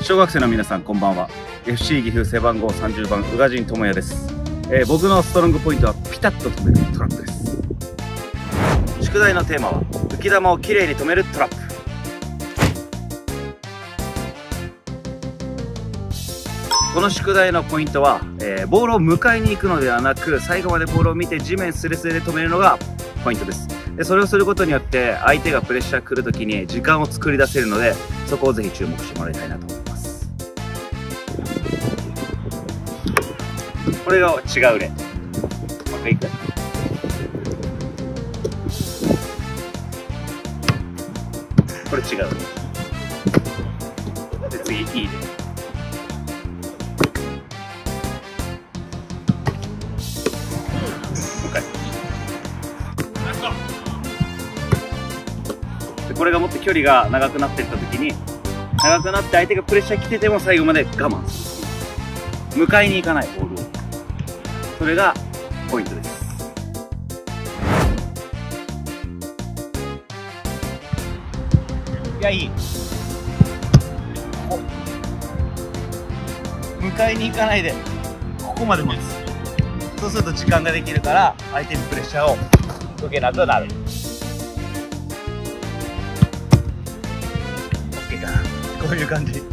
小学生の皆さんこんばんは。 FC 岐阜背番号30番宇賀神智也です。僕のストロングポイントはピタッと止めるトラップです。宿題のテーマは浮き球をきれいに止めるトラップ。この宿題のポイントは、ボールを迎えに行くのではなく、最後までボールを見て地面スレスレで止めるのがポイントです。でそれをすることによって相手がプレッシャー来るときに時間を作り出せるので、そこをぜひ注目してもらいたいなと思います。これが違う例。もう一回いく。これ違う。で次いい例。これがもっと距離が長くなっていった時に、長くなって相手がプレッシャー来てても最後まで我慢する、迎えに行かないボールを、それがポイントです。いや、いい。迎えに行かないでここまで待つ。そうすると時間ができるから相手にプレッシャーを受けなくなる。こういう感じ。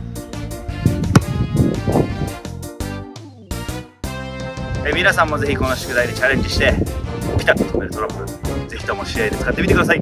皆さんもぜひこの宿題でチャレンジしてピタッと止めるトラップ、ぜひとも試合で使ってみてください。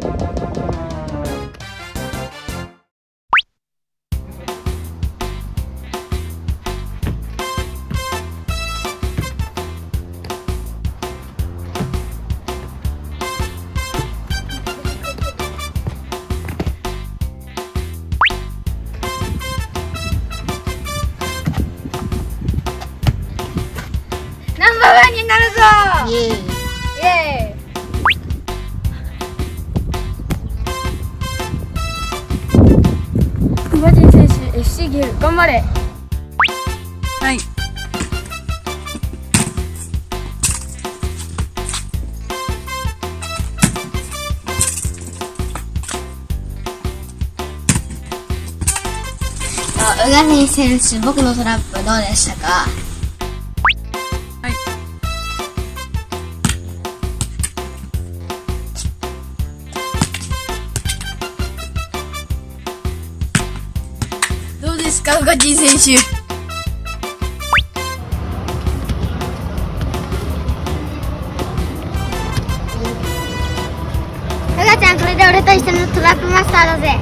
ナンバーワンになるぞ。イエーイ。イエーイ。宇賀神選手 FC 岐阜頑張れ。はい。 宇賀神選手、僕のトラップどうでしたか？どうですか、宇賀神選手。 宇賀ちゃん、これで俺と一緒のトラップマスターだぜ。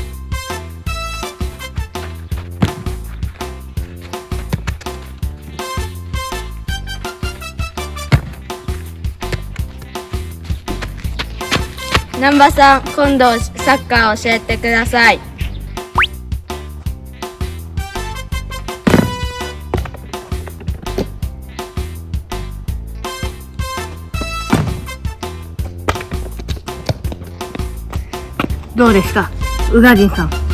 南波さん、今度サッカー教えてください。どうですか、宇賀神さん。